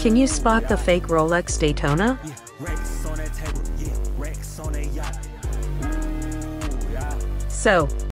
Can you spot the fake Rolex Daytona? So,